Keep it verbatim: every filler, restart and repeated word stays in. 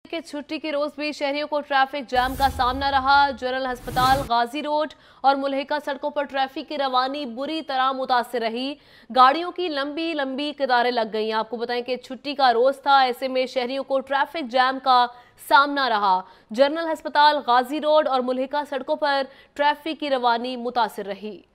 कि छुट्टी के रोज भी शहरियों को ट्रैफिक जाम का सामना रहा। जनरल अस्पताल, गाजी रोड और मुल्हिका सड़कों पर ट्रैफिक की रवानी बुरी तरह मुतासिर रही। गाड़ियों की लंबी लंबी कतारें लग गई। आपको बताएं कि छुट्टी का रोज था, ऐसे में शहरियों को ट्रैफिक जाम का सामना रहा। जनरल अस्पताल, गाजी रोड और मुल्हिका सड़कों पर ट्रैफिक की रवानी मुतासिर रही।